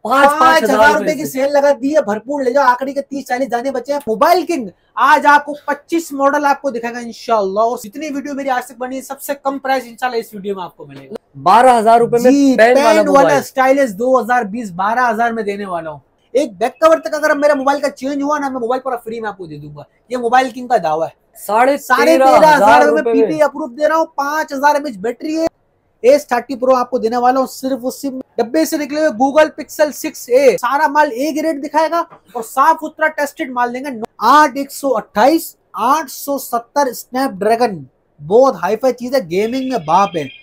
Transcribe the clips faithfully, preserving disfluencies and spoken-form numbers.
पांच पांच हजार रुपए की सेल लगा दी है, भरपूर ले जाओ। आखिरी के तीस चालीस दाने बचे हैं। मोबाइल किंग आज आपको पच्चीस मॉडल आपको दिखाएगा इंशाल्लाह। जितनी वीडियो मेरी आज तक बनी है सबसे कम प्राइस इंशाल्लाह इस वीडियो में आपको मिलेगा। बारह हजार रुपए में पेन वाला, वाला स्टाइलिश दो हजार बीस बारह हजार में देने वाला हूँ। एक बैक कवर तक अगर मेरा मोबाइल का चेंज हुआ ना, मैं मोबाइल पूरा फ्री में आपको दे दूंगा। ये मोबाइल किंग का दावा है। साढ़े साढ़े तेरह हजार में पीटी अप्रूव दे रहा हूँ। पांच हजार एमएच बैटरी है। एस थर्टी प्रो आपको देने वाला हूँ सिर्फ उसी डब्बे से निकले हुए गूगल पिक्सल सिक्स ए। सारा माल ए ग्रेड दिखाएगा और साफ सुथरा टेस्टेड माल देंगे। आठ एक सौ अट्ठाईस आठ सौ सत्तर स्नैपड्रैगन, बहुत हाईफाई चीज है, गेमिंग में बाप है।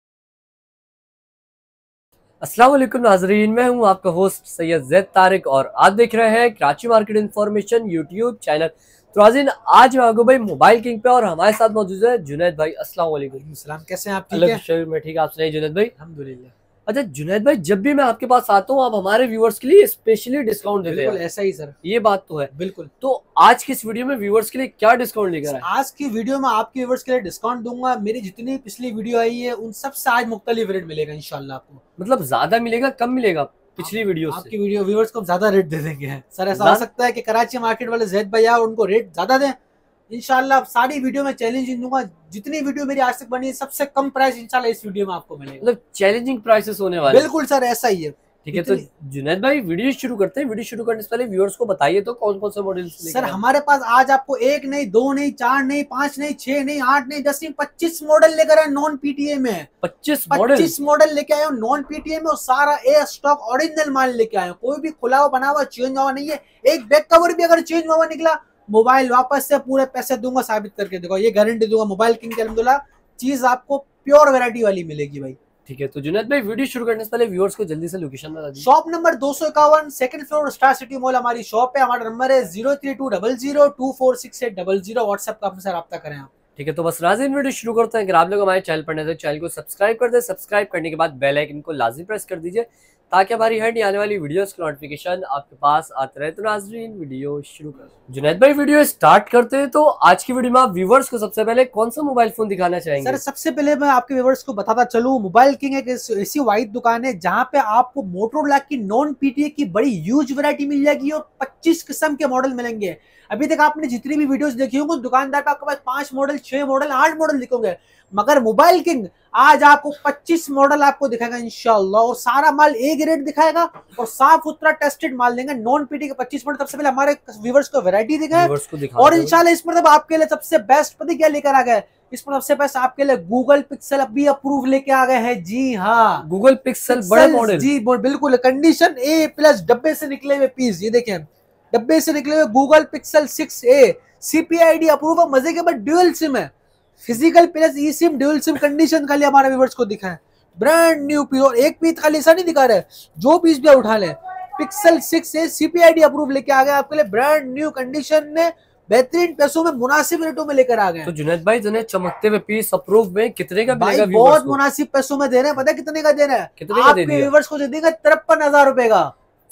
अस्सलाम वालेकुम नाजरीन, मैं हूं आपका होस्ट सैयद जैद तारिक और आप देख रहे हैं Karachi market information YouTube channel. तो नाज़रीन, आज मैं आगू भाई मोबाइल किंग पे और हमारे साथ मौजूद है जुनैद भाई। अस्सलाम वालेकुम। सलाम, कैसे हैं आप? ठीक है, मैं ठीक, आप सुनाइए जुनैद भाई। अल्हम्दुलिल्लाह। अच्छा जुनैद भाई, जब भी मैं आपके पास आता हूँ आप हमारे व्यूअर्स के लिए स्पेशली डिस्काउंट देते हैं। ऐसा ही सर, ये बात तो है। बिल्कुल। तो आज की इस वीडियो में व्यूअर्स के लिए क्या डिस्काउंट लेकर आए? आज की वीडियो में आपके व्यूअर्स के लिए डिस्काउंट दूंगा। मेरी जितनी पिछली वीडियो आई है उन सब से आज मुख्तलिफ रेट मिलेगा इंशाल्लाह आपको। मतलब ज्यादा मिलेगा कम मिलेगा पिछली वीडियो से? आपकी वीडियो व्यूअर्स को ज्यादा रेट दे देंगे सर। ऐसा हो सकता है कि कराची मार्केट वाले जैद भैया उनको रेट ज्यादा दें। इंशाल्लाह सारी वीडियो में चैलेंजिंग दूंगा। जितनी वीडियो मेरी आज तक बनी है सबसे कम प्राइस इंशाल्लाह इस वीडियो में आपको मिलेगा। मतलब चैलेंजिंग प्राइसेस होने वाले? बिल्कुल सर, ऐसा ही है। ठीक है, तो जुनैद भाई वीडियो शुरू करते हैं। वीडियो शुरू करने से पहले व्यूअर्स को बताइए तो कौन कौन से मॉडल सर हमारे पास आज आपको एक नहीं, दो नहीं, चार नहीं, पांच नहीं, छह नहीं, आठ नहीं, दस नहीं, पच्चीस मॉडल लेकर आए नॉन पीटीए में। पच्चीस मॉडल पच्चीस मॉडल लेके आए नॉन पीटीए में और सारा ए स्टॉक ओरिजिनल माल लेके आए। कोई भी खुला हुआ बना हुआ चेंज हुआ नहीं है। एक बैक कवर भी अगर चेंज हुआ निकला, मोबाइल वापस से पूरे पैसे दूंगा, साबित करके देखो, ये गारंटी दूंगा। मोबाइल किंग के अल्हम्दुलिल्लाह चीज आपको प्योर वैरायटी वाली मिलेगी भाई। ठीक है, तो जुनैद भाई वीडियो शुरू करने से पहले व्यूअर्स को जल्दी से लोकेशन बता दीजिए। शॉप नंबर दो सौ इक्यावन, second floor, star city mall हमारी शॉप है। हमारा नंबर है zero three two double zero two four six eight double zero. WhatsApp का हमसे रब्ता करें आप। ठीक है, तो बस नाज़रीन वीडियो शुरू करते हैं। अगर आप लोग हमारे चैनल पर नए तो चैनल को सब्सक्राइब कर दे। सब्सक्राइब करने के बाद बेल आइकन को लाजमी प्रेस कर दीजिए ताकि हमारी हर आने वाली वीडियोस की नोटिफिकेशन आपके पास आते रहे। तो नाज़रीन वीडियो शुरू कर जुनैद भाई, वीडियो स्टार्ट करते हैं। तो आज की वीडियो में आप व्यूवर्स को सबसे पहले कौन सा मोबाइल फोन दिखाना चाहेंगे? सर सबसे पहले मैं आपके व्यूवर्स को बताता चलूं, मोबाइल किंग एक ऐसी वाइड दुकान है जहां पे आपको मोटोरोला की नॉन पीटीए की बड़ी ह्यूज वैरायटी मिल जाएगी और पच्चीस किस्म के मॉडल मिलेंगे। अभी तक आपने जितनी भी वीडियोस देखी होंगी दुकानदार पे आपके पास पांच मॉडल, छह मॉडल, आठ मॉडल दिखेंगे, मगर मोबाइल किंग आज आपको पच्चीस मॉडल आपको दिखाएगा इंशाल्लाह। और सारा माल ए ग्रेड दिखाएगा और साफ सुथरा टेस्टेड माल देंगे। नॉन पीटी के पच्चीस मॉडल सबसे पहले हमारे व्यूअर्स को वैरायटी दिखाए और इंशाल्लाह इस मतलब आपके लिए सबसे बेस्ट पता क्या लेकर आ गए? इस पर सबसे बेस्ट आपके लिए गूगल पिक्सल अभी अप्रूव लेके आ गए हैं। जी हाँ, गूगल पिक्सल बड़े मॉडल। जी बिल्कुल, कंडीशन ए प्लस, डब्बे से निकले हुए पीस, ये देखें डब्बे से निकले हुए Google Pixel six A, CPID approve है। मजे के बाद ड्यूअल सिम है, physical plus e sim dual sim. Condition खाली हमारे व्यूअर्स को दिखाएं, ब्रांड न्यू पीस। और एक पीस खाली ऐसा नहीं दिखा रहे, जो पीस भी उठा ले। Pixel six A CPID approve लेके आ गए आपके लिए, ब्रांड न्यू कंडीशन में, बेहतरीन पैसों में, मुनासिब रेटों में लेकर आ गए। तो जुनैद भाई जो चमकते हुए पीस अप्रूव में कितने का मिलेगा? बहुत मुनासिब पैसों में दे रहे हैं। पता है कितने का दे रहे हैं? कितने का दे दिया? आपके व्यूअर्स को दे देंगे तिरपन हजार रुपए का।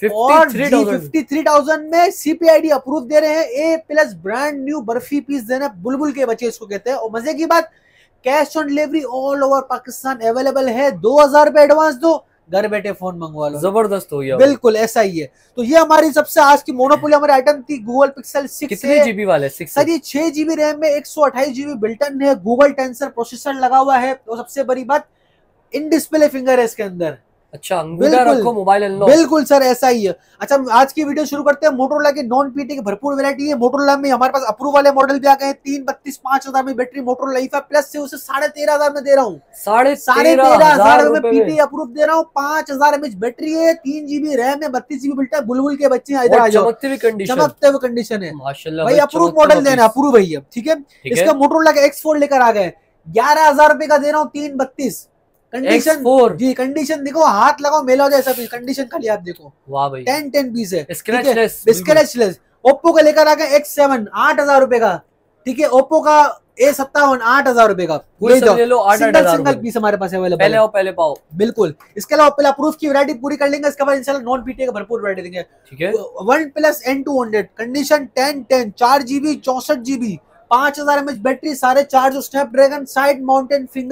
तिरेपन हज़ार में सीपीआईडी अप्रूव दे रहे हैं। A plus brand new barfi piece देना, बुलबुल के बच्चे इसको कहते हैं। और मजे की बात, cash on delivery all over Pakistan available है। दो हजार रुपए एडवांस दो, घर बैठे फोन मंगवा लो। जबरदस्त हो गया। बिल्कुल ऐसा ही है। तो ये हमारी सबसे आज की मोनोपोली हमारी आइटम थी गूगल पिक्सल सिक्स। कितने जीबी वाले? सिक्स सर ये छह जीबी रैम में एक सौ अट्ठाईस जीबी बिल्टन है, गूगल टेंसर प्रोसेसर लगा हुआ है। और सबसे बड़ी बात, इन डिस्प्ले फिंगर है इसके अंदर। अच्छा, अंगूठा रखो मोबाइल अनलॉक। बिल्कुल सर ऐसा ही है। अच्छा आज की वीडियो शुरू करते हैं। मोटोरोला की नॉन पीटी की भरपूर वैरायटी है। मोटोरोला में हमारे पास अप्रूव वाले मॉडल भी आ गए हैं। तीन बत्तीस पांच हजार में बैटरी मोटोरोला ईफा प्लस से उसे साढ़े तेरह हजार में दे रहा हूँ। साढ़े साढ़े तेरह हजार में पीटी अप्रूव दे रहा हूँ। पांच हजार एमएच बैटरी है, तीन जीबी रैम है, बत्तीस जीबी बिल्टा। बुलबुल के बच्चे इधर आ जाओ, चमकते हुए कंडीशन, चमकते हुए कंडीशन है माशाल्लाह भाई। अप्रूव मॉडल देना, अप्रूव भैया। ठीक है, इसका मोटोरोला का एक्स फोर लेकर आ गए, ग्यारह हजार रुपए का दे रहा हूँ। तीन बत्तीस कंडीशन जी, कंडीशन देखो, हाथ लगाओ मेला हो जाए ऐसा पीस। कंडीशन खाली आप देखो, वाह भाई, टेन टेन पीस है, स्क्रैचलेस स्क्रैचलेस। ओप्पो का लेकर आ गए एक्स सेवन, आठ हजार रुपए का। ठीक है, ओप्पो का ए सत्तावन, आठ हजार रुपए का। ले लो, सिंगल सिंगल पीस हमारे पास अवेलेबल। पहले आओ पहले पाओ। बिल्कुल, इसके अलावा पहले अप्रूव की वैरायटी पूरी कर लेंगे, इसके बाद इंशाल्लाह नॉन पीटी का भरपूर वैरायटी देंगे। ठीक है, one plus N two hundred condition ten ten, चार जीबी चौसठ जीबी, पांच हजार एमएच बैटरी, सारे charge, Snapdragon side mountain finger,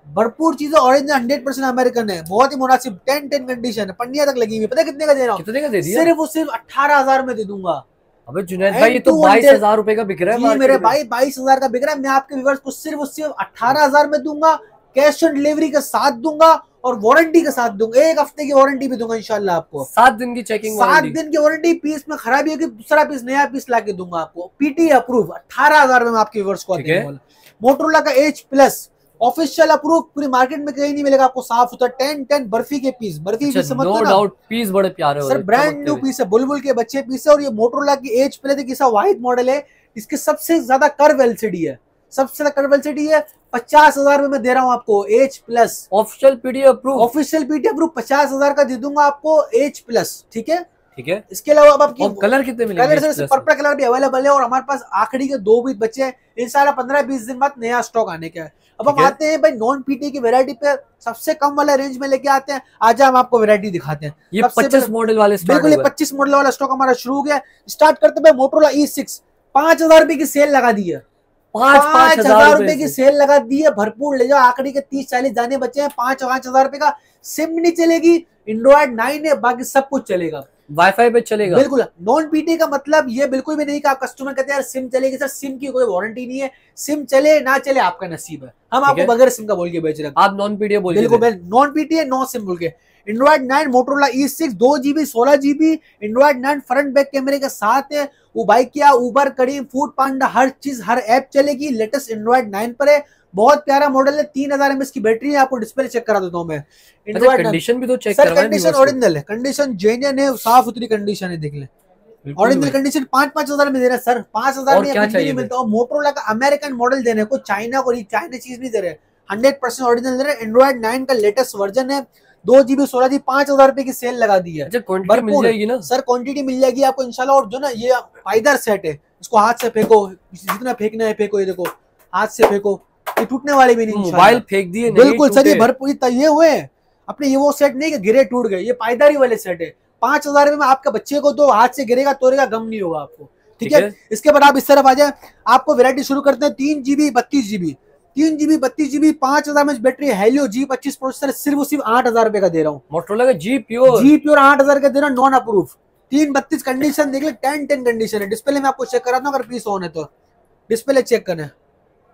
भरपूर चीजें ओरिजिनल हंड्रेड परसेंट अमेरिकन है, बहुत ही मुनासिब, टेन टेन कंडीशन है, पन्निया तक लगी हुई है। पता है कितने का दे रहा हूँ? कितने का दे दिया? सिर्फ और सिर्फ अठारह हजार में दे दूंगा। अबे जुनैद भाई ये तो बाईस हजार रुपए का बिक रहा है। जी मेरे भाई बाईस हजार का बिक रहा है। मैं आपके व्यूअर्स को सिर्फ और सिर्फ अठारह हजार में दूंगा, कैश ऑन डिलीवरी के साथ दूंगा और वारंटी के साथ दूंगा। एक हफ्ते की वारंटी भी दूंगा इंशाल्लाह आपको, सात दिन की चेकिंग, सात दिन की वारंटी। पीस में खराबी होगी दूसरा पीस नया पीस लाके दूंगा आपको, पीटी अप्रूव। अठारह हजार में आपके व्यूअर्स को देने वाला मोटरोला का एच प्लस ऑफिशियल अप्रूव, पूरी मार्केट में कहीं नहीं मिलेगा आपको। साफ सुथरा टेन टेन बर्फी के पीस, बर्फी अच्छा, भी समझते नो ना डाउट पीस बड़े प्यारे सर, ब्रांड न्यू पीस है, बुलबुल के बच्चे पीस है। और ये मोटरोला की एज प्लस की वाइट मॉडल है, इसके सबसे ज्यादा कर्व एलसीडी है, सबसे ज्यादा कर्व एलसीडी है। पचास हजार में मैं दे रहा हूँ आपको edge plus official PD approve, official PT approve पचास हजार का दे दूंगा आपको एच प्लस। ठीक है, ठीक है। इसके अलावा अब आपकी कलर कितने मिलेंगे? कलर सर पर्पल कलर भी अवेलेबल है और हमारे पास आखिरी के दो भी बचे हैं। इंशाल्लाह पंद्रह बीस दिन बाद नया स्टॉक आने का है। अब हम आते हैं भाई नॉन पीटी की वैरायटी पे, सबसे कम वाला रेंज में लेके आते हैं। आज हम आपको वैरायटी दिखाते हैं। ये पच्चीस मॉडल वाले, बिल्कुल ये पच्चीस मॉडल वाला स्टॉक हमारा शुरू हो गया। स्टार्ट करते हैं मोटरोला ई सिक्स, पांच हजार रुपए की सेल लगा दी है, पांच पांच हजार रुपए की सेल लगा दी है। भरपूर ले जाओ, आखिरी के तीस चालीस दाने बचे हैं। पांच पांच हजार रुपए का, सिम नहीं चलेगी, एंड्रॉइड नाइन है, बाकी सब कुछ चलेगा, वाईफाई पे चलेगा। बिल्कुल नॉन पीटी का मतलब ये बिल्कुल भी नहीं कि आप कस्टमर कहते हैं यार सिम चलेगी। सर सिम की कोई वारंटी नहीं है, सिम चले ना चले आपका नसीब है। हम आपको बगैर सिम का बोल के बेच रहे हैं, आप नॉन पीटी बोल, बिल्कुल नॉन पीटी है, नो सिम बोल के। Android nine Motorola E six, दो जीबी सोलह GB Android nine front back कैमरे के साथ है। वो बाइक क्या उबर करीम फूड पांडा हर चीज हर ऐप चलेगी। लेटेस्ट एंड्रॉइड नाइन पर है, बहुत प्यारा मॉडल है। तीन हजार एमएच की बैटरी है, आपको डिस्प्ले चेक करा देता हूँ मैं। कंडीशन भी तो चेक सर कंडीशन ओरिजिनल है, कंडीशन जेन्युइन है, साफ सुथरी कंडीशन है, देख ले ओरिजिनल कंडीशन। पांच पांच हजार में दे रहे हैं सर, पांच हजार में कुछ नहीं मिलता। मोटरोला का अमेरिकन मॉडल दे रहे हैं, कोई चाइना को चाइना चीज नहीं दे रहे, हंड्रेड परसेंट ओरिजिनल दे रहे हैं। एंड्रॉइड नाइन का लेटेस्ट वर्जन है, दो जीबी सोलह जीबी पांच हजार रुपए की सेल लगा दी है। अच्छा, मिल जाएगी ना सर? क्वांटिटी मिल जाएगी आपको इंशाल्लाह। और जो ना ये पाइदर सेट है, इसको हाथ से फेंको, जितना फेंकना है फेंको, ये देखो हाथ से फेंको, ये टूटने वाले भी नहीं। मोबाइल फेंक दिए बिल्कुल सर, ये भरपूर ये हुए अपने, ये वो सेट नहीं कि गिरे टूट गए, ये पायदारी वाले सेट है। पांच हजार में आपका बच्चे को तो हाथ से गिरेगा तोड़ेगा गम नहीं होगा आपको। ठीक है, इसके बाद आप इस तरफ आ जाए, आपको वैरायटी शुरू करते हैं। तीन जीबी बत्तीस जीबी तीन जीबी बत्तीस जीबी पांच हजार में बैटरी, हेलियो जी पच्चीस प्रोसेसर, सिर्फ सिर्फ आठ हजार रुपए का दे रहा हूँ। मोटरोला का जी प्योर जी प्योर आठ हजार का दे रहा हूँ, नॉन अप्रूव। तीन बत्तीस कंडीशन देख ले, टेन टेन कंडीशन है। डिस्प्ले में आपको चेक कराता हूँ, अगर पीस ऑन है तो डिस्प्ले चेक करना है।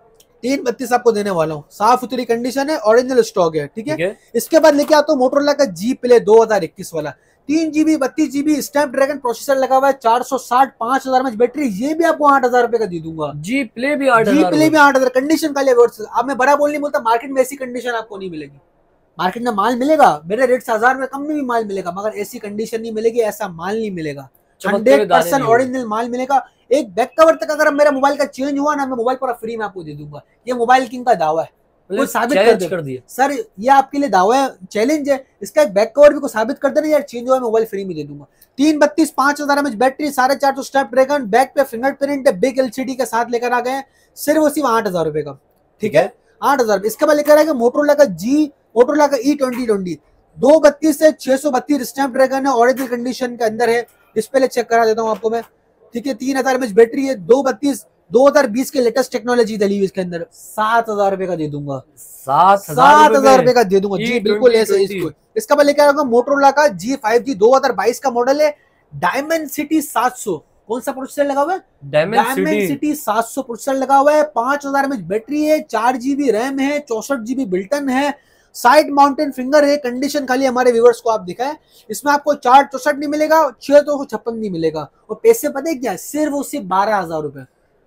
तीन बत्तीस आपको देने वाला हूँ, साफ सुथरी कंडीशन है, ओरिजिनल स्टॉक है। ठीक है, इसके बाद लेके आता हूँ मोटरोला का जी प्ले दो हजार इक्कीस वाला, तीन जीबी बत्तीस जीबी स्नैपड्रैगन प्रोसेसर लगा हुआ है, चार सौ साठ पांच हजार एमएच बैटरी, ये भी आपको आठ हजार रुपए का दे दूंगा। जी प्ले भी आठ जी प्ले भी आठ हजार कंडीशन का ले। अब मैं बड़ा बोल नहीं बोलता, मार्केट में ऐसी कंडीशन आपको नहीं मिलेगी। मार्केट में माल मिलेगा मेरे रेट से हजार में कम में भी माल मिलेगा, मगर ऐसी कंडीशन नहीं मिलेगी, ऐसा माल नहीं मिलेगा। हंड्रेड परसेंट ओरिजिनल माल मिलेगा। एक बैक कवर तक अगर मेरा मोबाइल का चेंज हुआ ना, मैं मोबाइल पूरा फ्री में आपको दे दूंगा। ये मोबाइल किंग का दावा है, कोई साबित कर, कर दिया सर, ये आपके लिए दावा है, चैलेंज है। इसका एक बैक कवर भी को साबित कर देना यार चेंज हुआ, मोबाइल फ्री में दे दूंगा। तीन बत्तीस पांच हजार एमएच बैटरी, साढ़े चार सौ स्नैपड्रैगन, बैक पे फिंगरप्रिंट है, बिग एलसीडी के साथ लेकर आ गए, सिर्फ और सिर्फ आठ हजार रुपए का। ठीक है, आठ हजार। इसके बाद लेकर आएगा मोटरोला का जी मोटरोला का ई ट्वेंटी ट्वेंटी, दो बत्तीस से छह सौ बत्तीस स्नैपड्रैगन है, ओरिजिनल कंडीशन के अंदर है। डिस्प्ले चेक करा देता हूँ आपको मैं। ठीक है, तीन हजार एमएच बैटरी है, दो बत्तीस दो हजार बीस के लेटेस्ट टेक्नोलॉजी डली हुई इसके अंदर, सात हजार रुपए का दे दूंगा। सात सात हजार रुपए का दे दूंगा जी, बिल्कुल ऐसे। इसको इसका मैं लेकर आऊंगा मोटरोला का जी फाइव जी दो हजार बाईस का मॉडल है, डायमंड सिटी सात सौ। कौन सा प्रोसेसर लगा हुआ है? डायमंड सिटी सात सौ प्रोसेसर लगा हुआ है, पांच हजार एमएच बैटरी है, चार जीबी रैम है, चौसठ जीबी बिल्टन है, साइड माउंटेन फिंगर है। कंडीशन खाली हमारे व्यूअर्स को आप दिखाए, इसमें आपको चार चौसठ नहीं मिलेगा, छह तो छप्पन नहीं मिलेगा। और पैसे पता है क्या, सिर्फ और सिर्फ बारह हजार रुपए,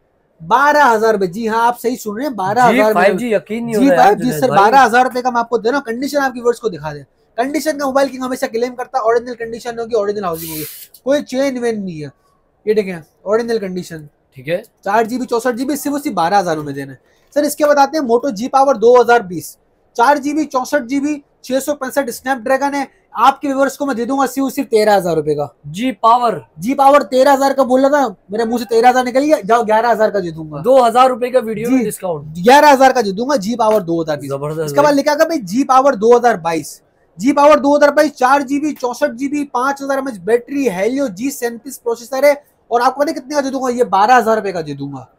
बारह हजार रुपए। जी हाँ, आप सही सुन रहे हैं, बारह हजार जी यकीन नहीं जी भाई जी सर, बारह हजार रुपए का मैं आपको दे रहा हूँ। कंडीशन आपकी व्यूअर्स को दिखा दे। कंडीशन का मोबाइल किंग हमेशा क्लेम करता है, ओरिजिनल कंडीशन होगी, ओरिजिनल हाउसिंग होगी, कोई चेन वेन नहीं है। ये देखें ओरिजिनल कंडीशन। ठीक है, चार जीबी चौसठ जीबी सिर्फ सिर्फ बारह हजार में देना है सर। इसके बाद आते हैं मोटो जी पावर दो हजार बीस, चार जीबी चौसठ जीबी छह सौ पैंसठ स्नैपड्रैगन है। आपके व्यूअर्स को मैं दे दूंगा सिर्फ सिर्फ तेरह हजार रुपए का। जी पावर जी पावर तेरह हजार का बोल रहा था, मेरे मुंह से तेरह हजार निकल गया, जाओ ग्यारह हजार का दे दूंगा। दो हजार रुपए का वीडियो में डिस्काउंट, ग्यारह हजार का दे दूंगा जी पावर दो हजार बीस। इसके बाद लिखा भाई जी पावर दो हजार बाईस, जी पावर दो हजार बाईस, चार जीबी चौसठ जीबी पांच हजार एमएच बैटरी, हेलियो जी सैंतीस प्रोसेसर है। और आपको पता कितने का दे दूंगा? ये बारह हजार रुपए का दे दूंगा।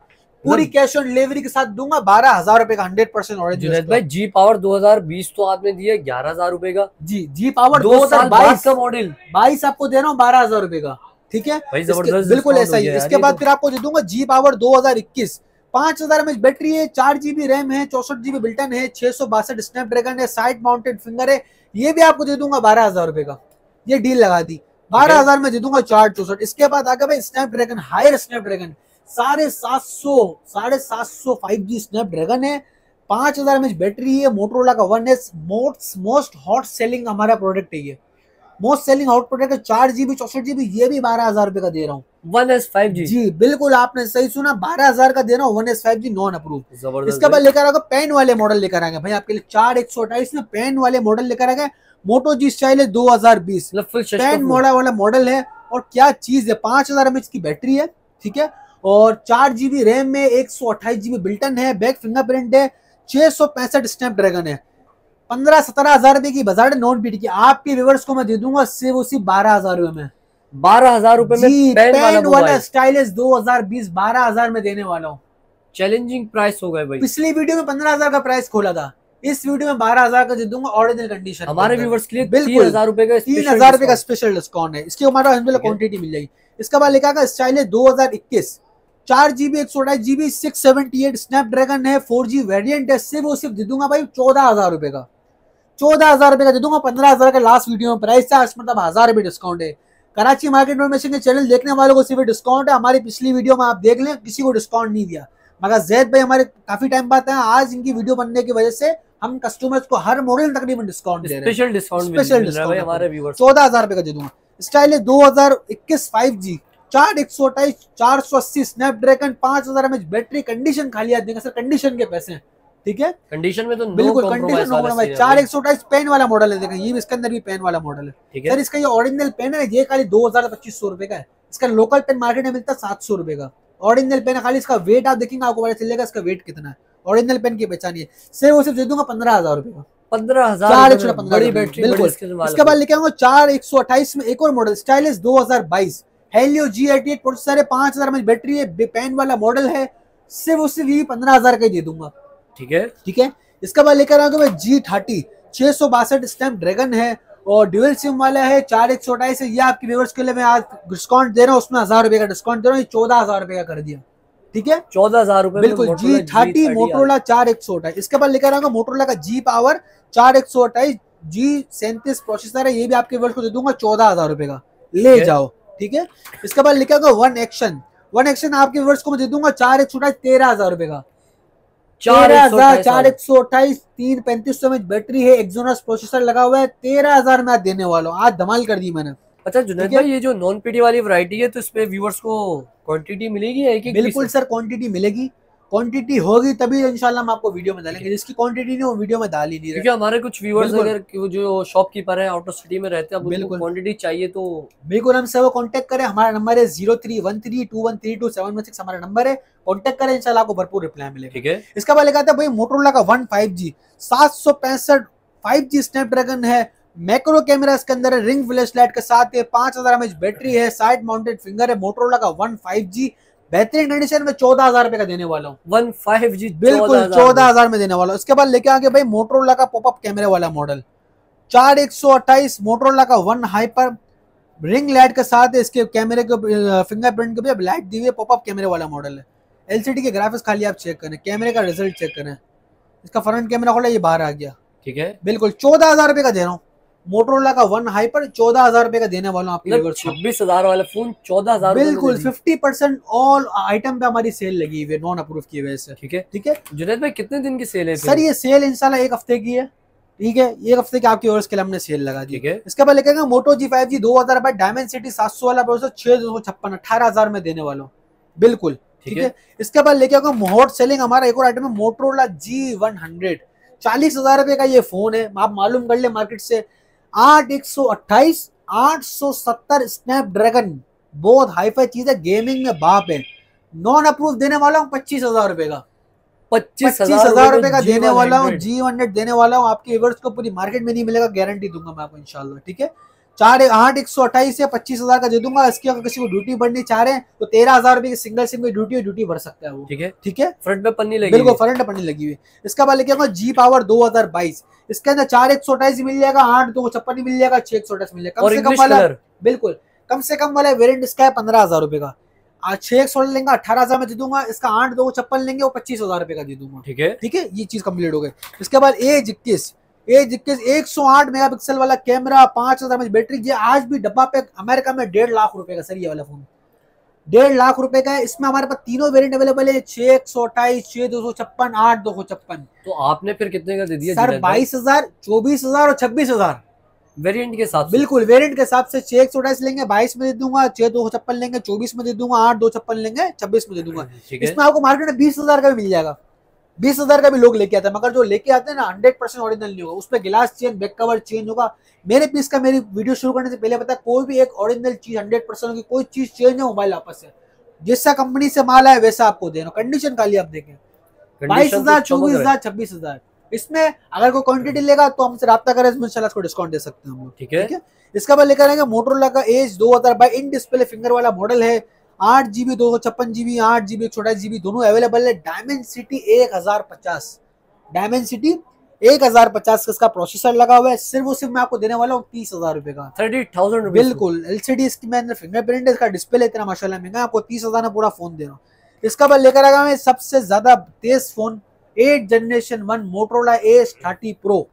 पूरी कैश ऑन डिलीवरी के साथ दूंगा बारह हजार रुपए का हंड्रेड परसेंट ऑरेंज। जुनैद भाई जी पावर दो हज़ार बीस तो आपने दिया ग्यारह हजार रुपए का। जी जी पावर दो साल बाद का मॉडल बाईस आपको दे रहा हूँ बारह हजार रुपए का, ठीक है भाई, जबरदस्त बिल्कुल ऐसा ही। इसके बाद फिर आपको दे दूंगा जी पावर दो हजार इक्कीस, पांच हजार एमएच बैटरी है, चार जीबी रैम है, चौसठ जीबी बिल्टन है, छह सौ बासठ स्नैपड्रैगन है, साइड माउंटेड फिंगर है, ये भी आपको दे दूंगा बारह हजार रुपए का। ये डील लगा दी, बारह हजार में दे दूंगा चार चौसठ। इसके बाद आगे भाई स्नैपड्रैगन हायर स्नैपड्रैगन साढ़े सात सौ साढ़े सात सौ फाइव जी स्नैपड्रैगन है, पांच हजार एमएच बैटरी है, मोटरोला का one S most most hot selling हमारा प्रोडक्ट है ये, मोस्ट सेलिंग हॉट प्रोडक्ट है, चार जीबी चौसठ जीबी, ये भी बारह हजार रुपए का दे रहा हूँ। वन एस फाइव जी जी बिल्कुल आपने सही सुना, बारह हजार का दे रहा हूँ one S five G non approve. इसके बाद भाई। लेकर आएगा पेन वाले मॉडल लेकर आएंगे भाई आपके लिए, चार एक सौ अट्ठाईस में पेन वाले मॉडल लेकर आएगा, मोटो जी स्टाइल है दो हजार बीस, पेन मॉडल वाला मॉडल है। और क्या चीज है, पांच हजार एमएच की बैटरी है, ठीक है, और चार जीबी रैम में एक सौ अट्ठाईस जीबी बिल्टन है, बैक फिंगरप्रिंट है, छह सौ पैंसठ स्नैपड्रैगन है, पंद्रह सत्रह हजार रुपए की बाजार नॉन पीटी की आपके व्यूअर्स को मैं दे दूंगा सिर्फ उसी बारह हजार रुपए में, बारह हजार रुपए में पेन वाला, वाला स्टाइलिश दो हजार बीस बारह हजार में देने वाला हूँ। चैलेंजिंग प्राइस हो गए भाई, पिछली वीडियो में पंद्रह हजार का प्राइस खोला था, इस वीडियो में बारह हजार का दे दूंगा ओरिजिनल कंडीशन। हमारे व्यूअर्स के लिए बिल्कुल हजार रुपए का तीन हजार रुपए का स्पेशल डिस्काउंट है, इसके हमारा क्वांटिटी मिल जाएगी। इसके बाद लेकर आएगा स्टाइलिश दो हजार इक्कीस, चार जीबी एक सौ अट्ठाईस GB six seventy eight Snapdragon है, फोर जी वेरियंट है, सिर्फ वो सिर्फ दे दूंगा भाई चौदह हजार रुपए का, चौदह हजार रुपए का दे दूंगा, पंद्रह हजार का लास्ट वीडियो में प्राइस था, मतलब हजार रुपए डिस्काउंट है। कराची मार्केट इन्फॉर्मेशन के चैनल देखने वालों को सिर्फ डिस्काउंट है, हमारी पिछली वीडियो में आप देख लें किसी को डिस्काउंट नहीं दिया, मगर जैद भाई हमारे काफी टाइम बाद है, आज इनकी वीडियो बनने की वजह से हम कस्टमर्स को हर मॉडल तकरीबन डिस्काउंट दे रहे हैं, स्पेशल डिस्काउंट स्पेशल डिस्काउंट हमारे व्यूअर्स चौदह हजार रुपए का दे दूंगा। स्टाइल दो हजार इक्कीस फाइव जी, चार एक सौ अट्ठाईस चार सौ अस्सी स्नैपड्रैगन, पांच हजार एमएच बैटरी, कंडीशन खाली आदमी का सर, कंडीशन के पैसे हैं, ठीक है, कंडीशन में तो बिल्कुल कंडीशन वाला चार एक सौ अट्ठाईस पेन वाला मॉडल है, देखें ये भी इसके अंदर भी पेन वाला मॉडल है, ठीक है सर। इसका ये ओरिजिनल पेन है, ये खाली दो हजार पच्चीस सौ रुपए का है, इसका लोकल पेन मार्केट में मिलता है सात सौ रुपए का, ओरिजिनल पेन है, खाली इसका वेट आप देखेंगे आपको पता चलेगा इसका वेट कितना है, ओरिजिनल पेन की पहचान है, सिर्फ वो सिर्फ दे दूंगा पंद्रह हजार रुपए का, पंद्रह हजार चार एक सौ बड़ी बैटरी बिल्कुल। बिल्कुल इसके बाद लेके आऊंगा चार एक सौ अट्ठाईस में एक और मॉडल स्टाइलिश दो हजार बाईस, Helio G eighty eight processor है, पांच हजार एमएच बैटरी है, पेन वाला मॉडल है, सिर्फ उसे भी पंद्रह हजार का ही दे दूंगा, ठीक है ठीक है। इसके बाद लेकर आऊंगा मैं जी थर्टी, छह सौ बासठ स्नैपड्रैगन है और ड्यूअल सिम वाला है, चार एक सौ अट्ठाईस है, ये आपके व्यूअर्स के लिए मैं आज डिस्काउंट दे रहा हूँ, उसमें हजार रुपए का डिस्काउंट दे रहा हूँ, चौदह हजार रुपए का कर दिया, ठीक है चौदह हजार रुपए बिल्कुल। जी थर्टी मोटरोला चार एक सौ अट्ठाईस, इसके बाद लेकर आऊंगा मोटरोला का जी पावर चार एक सौ अट्ठाईस जी सैंतीस प्रोसेसर है, ये भी आपके व्यूअर्स को दे दूंगा चौदह हजार रुपए का, ले जाओ, ठीक है। इसके बाद लिखा वन एक्शन, वन एक्शन आपके व्यूअर्स को मैं दे दूंगा चार एक सौ अट्ठाईस तेरह हजार रुपए का, तेरह हजार चार एक सौ अट्ठाईस तीन पैंतीस सौ में बैटरी है, एक्सोनस प्रोसेसर लगा हुआ है, तेरह हजार में आज देने वाला हूँ, आज धमाल कर दी मैंने। अच्छा जुनैद भाई, ये जो नॉन पीडी वाली वैरायटी है तो इसमें व्यूअर्स को क्वांटिटी मिलेगी एक एक? बिल्कुल सर क्वांटिटी मिलेगी, क्वांटिटी होगी तभी इंशाल्लाह हम आपको वीडियो में डालेंगे, जिसकी क्वांटिटी नहीं वो वीडियो में डाल ही नहीं रहे, क्योंकि हमारे कुछ व्यूअर्स अगर जो शॉपकीपर है आउट ऑफ सिटी में रहते हैं, बिल्कुल क्वांटिटी चाहिए तो बिल्कुल हम सब कांटेक्ट करें, हमारा नंबर है zero three one three two one three two seven one six, हमारा नंबर है, कांटेक्ट करें इंशाल्लाह आपको भरपूर रिप्लाई मिलेगा, ठीक है। इसका बाद लिखा था भाई मोटरोला का वन फाइव जी सात सौ पैंसठ फाइव जी स्नैपड्रैगन है, मैक्रो कैमरा इसके अंदर है, रिंग फ्लैश लाइट के साथ है, पांच हजार एमएच बैटरी है, साइड माउंटेड फिंगर है, मोटरोला का वन फाइव जी बेहतरीन कंडीशन में चौदह हजार रुपए का देने वाला हूँ, वन फाइव जी बिल्कुल चौदह हजार में देने वाला हूँ। इसके बाद लेके आगे भाई मोटरोला का पॉपअप कैमरे वाला मॉडल चार एक सौ अट्ठाईस, मोटरोला का वन हाइपर रिंग लाइट के साथ है, इसके कैमरे के फिंगरप्रिंट के भी लाइट दी हुई है, पॉपअप कैमरे वाला मॉडल है, एलसीडी के ग्राफिक्स खाली आप चेक करें, कैमरे का रिजल्ट चेक करें, इसका फ्रंट कैमरा खोला ये बाहर आ गया, ठीक है बिल्कुल चौदह हजार रुपए का दे रहा हूँ, मोटरोला का वन हाइपर चौदह हजार रुपए का देने वाला हूँ, छब्बीस हजार वाला फोन चौदह हजार बिल्कुल फिफ्टी परसेंट ऑल आइटम पे हमारी सेल लगी हुई है नॉन अप्रूव की वजह से, ठीक है ठीक है। जुनैद भाई कितने दिन की सेल है सर? ये सेल इंशाल्लाह एक हफ्ते की है, ठीक है, एक हफ्ते के आपके व्यूअर्स के लिए हमने सेल लगा दी, ठीक है। इसके बाद लेके मोटो जी फाइव जी दो हजार रुपए डायमंड सिटी सात सौ वाला प्रोसेसर छह दो सौ छप्पन अठारह हजार में देने वाला हूँ, बिल्कुल ठीक है। इसके बाद लेके आऊंगा मोहट सेलिंग हमारा एक और आइटम है मोटरोला जी वन हंड्रेड, चालीस हजार रुपए का ये फोन है, आप मालूम कर ले मार्केट से, आठ एक सौ अट्ठाईस आठ सौ सत्तर स्नैपड्रैगन, बहुत हाईफाई चीज है, गेमिंग में बाप है, नॉन अप्रूव देने वाला हूँ पच्चीस हजार रुपए का, पच्चीस हजार रुपए का देने वाला हूँ, जी हंड्रेड देने वाला हूँ, आपके व्यूअर्स को पूरी मार्केट में नहीं मिलेगा, गारंटी दूंगा मैं आपको इंशाल्लाह, ठीक है। चार आठ एक सौ अट्ठाईस से पच्चीस हजार का दे दूंगा। इसकी अगर किसी को ड्यूटी भरनी चाह रहे हैं तो तेरह हजार रुपए की सिंगल सिम की ड्यूटी ड्यूटी भर सकता है वो। ठीक है, ठीक है, फ्रंट में पन्नी लगी, बिल्कुल फ्रंट में पन्नी लगी हुई। इसका बाद लेके आऊंगा जी पावर दो हजार बाईस। इसके अंदर चार एक सौ अट्ठाईस मिल जाएगा, आठ दो छप्पन मिल जाएगा, छह एक सौ अट्ठाईस मिल जाएगा। कम से कम वाला, बिल्कुल कम से कम वाला वेरिएंट इसका है पंद्रह हजार रुपए का। आज छह एक सौ लेंगे अठारह हजार में दे दूंगा। इसका आठ दो छप्पन लेंगे वो पच्चीस हजार रुपए का दे दूंगा। ठीक है, ठीक है, ये चीज कंप्लीट हो गई। इसके बाद एज इक्कीस एज इक्कीस एक सौ आठ मेगापिक्सल वाला कैमरा, पांच हजार एमएच बैटरी। ये आज भी डब्बा पे अमेरिका में डेढ़ लाख रुपए का सर, ये वाला फोन डेढ़ लाख रुपए का है। इसमें हमारे पास तीनों वेरिएंट अवेलेबल है, छह एक सौ अट्ठाईस, छह दो सौ छप्पन, आठ दो सौ छप्पन। तो आपने फिर कितने का दे दिया सर? बाईस हजार, चौबीस हजार और छब्बीस हजार वेरिएंट के साथ। बिल्कुल वेरिएंट के हिसाब से। छह एक सौ अट्ठाईस लेंगे बाईस में दे दूंगा, छह दो सौ छप्पन लेंगे चौबीस में दे दूंगा, आठ दो छप्पन लेंगे छब्बीस में दे दूंगा। इसमें आपको मार्केट में बीस हजार का भी मिल जाएगा। बीस हजार का भी लोग लेके आते हैं, मगर जो लेके आते हैं ना हंड्रेड परसेंट ओरिजिनल नहीं होगा। उसमें गिलास चेंज, बैक कवर चेंज होगा। मेरे पीस का मेरी वीडियो शुरू करने से पहले पता है, कोई भी एक ओरिजिनल चीज हंड्रेड परसेंट होगी, कोई चीज चेंज है मोबाइल आपस से जैसा कंपनी से माल है वैसा आपको देना। कंडीशन खाली आप देखें, बाईस हजार, चौबीस हजार, छब्बीस हजार। इसमें अगर कोई क्वांटिटी लेगा तो हमसे रब्ता करें, इंशाल्लाह इसको डिस्काउंट दे सकते हैं हम लोग। ठीक है, ठीक है। इसका बाद लेकर आएंगे मोटोरोला का एज दो हजार बाईस। इन डिस्प्ले फिंगर वाला मॉडल है। आठ जीबी दो सौ छप्पन जीबी, आठ जीबी एक सौ अट्ठाईस जीबी दोनों अवेलेबल है। डायमंड सिटी एक हजार पचास, डायमंड सिटी एक हजार पचास का इसका प्रोसेसर लगा हुआ है। सिर्फ वो सिर्फ मैं आपको देने वाला हूँ तीस हजार रुपए का, थर्टी थाउजेंड बिल्कुल। एलसीडी इसकी में अंदर फिंगरप्रिंट है, इसका डिस्प्ले इतना माशाल्लाह महंगा, आपको तीस हजार में पूरा फोन दे रहा हूँ। इसका बाद लेकर आएगा मैं सबसे ज्यादा तेज phone, eight generation one Motorola S thirty pro.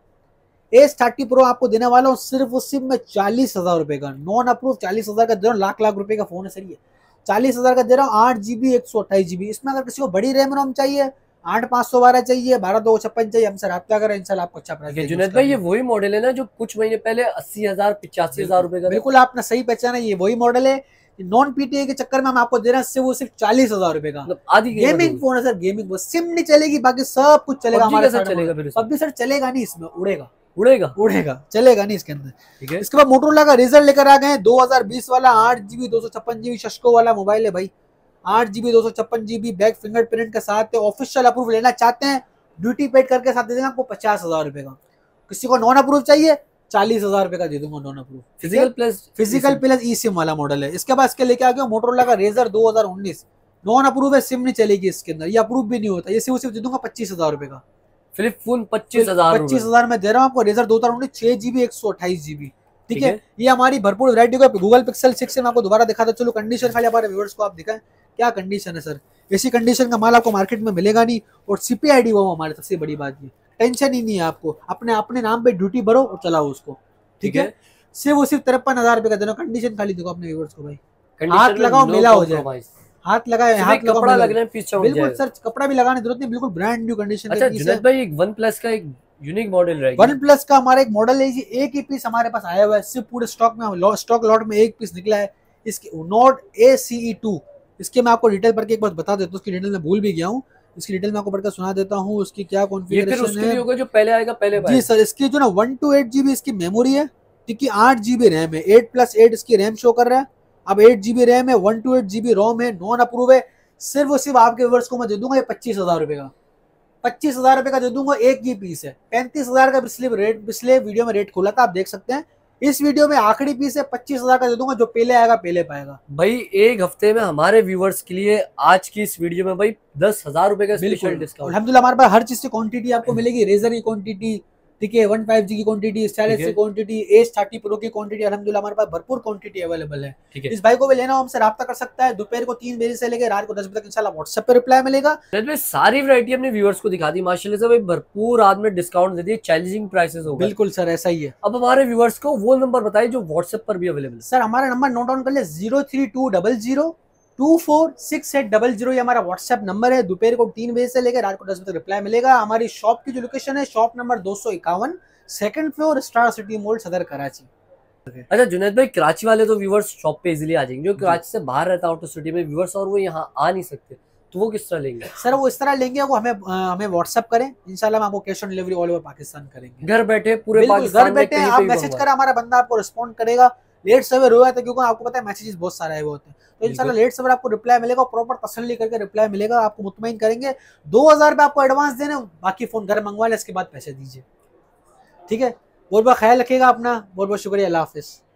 S thirty pro आपको देने वाला हूँ सिर्फ और सिर्फ मैं चालीस हजार रुपए का, नॉन अप्रूव चालीस हजार का दे रहा हूँ। लाख लाख रुपए का फोन है सर ये, चालीस हजार का दे रहा हूँ। आठ जीबी एक सौ अट्ठाईस जीबी। इसमें अगर किसी को बड़ी रैम रोम चाहिए, आठ पाँच सौ बारह चाहिए, बारह दो छप्पन चाहिए, हमसे रब्ता करें, इंशाल्लाह आपको अच्छा प्राइस। जुनैद भाई ये वही मॉडल है ना जो कुछ महीने पहले अस्सी हजार पिचासी हजार रुपए का? बिल्कुल आपने सही पहचाना, ये वही मॉडल है। नॉन पीटीए के चक्कर में हम आपको दे रहे हैं सिर्फ वो सिर्फ चालीस हजार रुपए का। मतलब आधी गेमिंग फोन है सर, गेमिंग सिम नहीं चलेगी, बाकी सब कुछ चलेगा हमारे साथ चलेगा। फिर अब भी सर चलेगा नहीं, इसमें उड़ेगा उड़ेगा उड़ेगा चलेगा नहीं इसके अंदर। ठीक है। इसके बाद मोटोरोला का रिजल्ट लेकर आ गए दो हजार बीस वाला, आठ जीबी दो सौ छप्पन जीबी शस्को वाला मोबाइल है भाई। आठ जीबी दो सौ छप्पन जीबी बैक फिंगरप्रिंट के साथ ऑफिशियल अप्रूव लेना चाहते हैं, ड्यूटी पेड करके साथ दे देंगे आपको पचास हजार रुपए का। किसी को नॉन अप्रूव चाहिए चालीस हजार रुपए का दे दूंगा non approve. Physical plus physical plus e sim वाला मॉडल है। इसके बाद इसके लेके आ गया मोटोरोला का रेजर दो हजार उन्नीस। नॉन अप्रूव है, सिम नहीं चलेगी इसके अंदर, ये अप्रूव भी नहीं होता। ये सिर्फ सिर्फ दे दूंगा पच्चीस हजार रुपए का। फ्लिप फोन पच्चीस हजार पच्चीस हजार में दे रहा हूँ आपको। रेजर दो हजार उन्नीस, छह जीबी एक सौ अट्ठाईस जीबी। ठीक है, है? ये हमारी भरपूर वैरायटी का गूगल पिक्सल सिक्स से मैं आपको दोबारा दिखाता चलो। कंडीशन खाली हमारे व्यूअर्स को आप दिखाएं क्या कंडीशन है सर। ऐसी कंडीशन का माल आपको मार्केट में मिलेगा नहीं। और सीपीआईडी वो हमारे सबसे बड़ी बात ये, टेंशन ही नहीं है आपको, अपने अपने नाम पे ड्यूटी भरो और चलाओ उसको। ठीक है, सिर्फ वो सिर्फ तिरपन हजार रुपए का देना। कंडीशन खाली देखो अपने व्यूअर्स को भाई, हाथ लगाओ मेला हो जाए, हाथ लगाए हाथ कपड़ा लग रहा है पीछे। बिल्कुल सर, कपड़ा भी लगाने की जरूरत नहीं, बिल्कुल ब्रांड न्यू कंडीशन। अच्छा जुनैद भाई एक वन प्लस का एक यूनिक मॉडल रहेगा। वन प्लस का हमारा एक मॉडल है जी, एक ही पीस हमारे पास आया हुआ है, सिर्फ पूरे स्टॉक में स्टॉक लॉट में एक पीस निकला है। इसकी note A C E to, इसके मैं आपको डिटेल पढ़ के एक बार बता देता हूँ। उसकी डिटेल मैं भूल भी गया हूँ, इसकी डिटेल मैं आपको पढ़कर सुना देता हूँ। उसकी क्या कॉन्फ़िगरेशन है होगा जो पहले आएगा पहले जी सर। इसकी जो ना वन टू एट जीबी इसकी मेमोरी है, ठीक है, आठ जीबी रैम है, एट प्लस एट इसकी रैम शो कर रहा है। अब एट जीबी रैम है, one two eight GB ROM है, नॉन अप्रूव है। सिर्फ और सिर्फ आपके व्यूअर्स को मैं दे दूंगा ये पच्चीस हजार रुपए का, पच्चीस हजार रुपए का दे दूंगा। एक ही पीस है, पैंतीस हजार का पिछले रेट पिछले वीडियो में रेट खोला था, आप देख सकते हैं। इस वीडियो में आखिरी पीस है, पच्चीस हजार का दे दूंगा। जो पहले आएगा पहले पाएगा भाई। एक हफ्ते में हमारे व्यूअर्स के लिए आज की इस वीडियो में भाई दस हजार रुपए का स्पेशल डिस्काउंट। अल्हम्दुलिल्लाह हमारे पास हर चीज की क्वांटिटी आपको मिलेगी। रेजर की क्वांटिटी, ठीक है, वन फाइव जी की क्वांटिटी, स्टाइलिश की क्वांटिटी, एस थर्टी प्रो की क्वांटिटी, अल्हम्दुलिल्लाह हमारे पास भरपूर क्वांटिटी अवेलेबल है। ठीक है, इस भाई को भी लेना हो हमसे रब्ता कर सकता है। दोपहर को तीन बजे से लेकर रात को दस बजे तक इंशाल्लाह व्हाट्सएप पे रिप्लाई मिलेगा। सारी वैरायटी अपने व्यूअर्स को दिखा दी माशाल्लाह से भाई, भरपूर आज में डिस्काउंट दे दिए, चैलेंजिंग प्राइसेस हो गए। बिल्कुल सर ऐसा ही है। अब हमारे व्यूअर्स को वो नंबर बताइए जो व्हाट्सएप पर भी अवेलेबल है। सर हमारा नंबर नोट डाउन कर ले, zero three two double zero two four six eight double zero, ये हमारा व्हाट्सएप नंबर है। दोपहर को तीन बजे से लेकर रात को दस बजे तक रिप्लाई मिलेगा। हमारी शॉप की जो लोकेशन है, शॉप नंबर दो सौ इक्यावन, second floor, star city mall, Saddar Karachi. अच्छा जुनैद भाई, कराची वाले तो व्यूअर्स शॉप पे इजीली आ जाएंगे, जो कराची से बाहर रहता है आउट ऑफ सिटी में व्यूअर्स और वो यहाँ आ नहीं सकते, तो वो किस तरह लेंगे? सर वो इस तरह लेंगे, वो हमें हमें व्हाट्सएप करें, इंशाल्लाह हम आपको cash on delivery all over Pakistan करेंगे। घर बैठे पूरे पाकिस्तान घर बैठे आप मैसेज करें, हमारा बंदा आपको रिस्पॉन्ड करेगा। लेट सवेर हुआ था क्योंकि आपको पता है मैसेजेस बहुत सारे आए हुए होते हैं, तो इंशाल्लाह लेट सवेर आपको रिप्लाई मिलेगा, प्रॉपर तसल्ली करके रिप्लाई मिलेगा। आपको मुतमईन करेंगे। दो हजार रुपये आपको एडवांस देना, बाकी फोन घर मंगवा ले, इसके बाद पैसे दीजिए। ठीक है, बहुत बहुत ख्याल रखिएगा अपना, बहुत बहुत शुक्रिया, अल्लाह हाफिज़।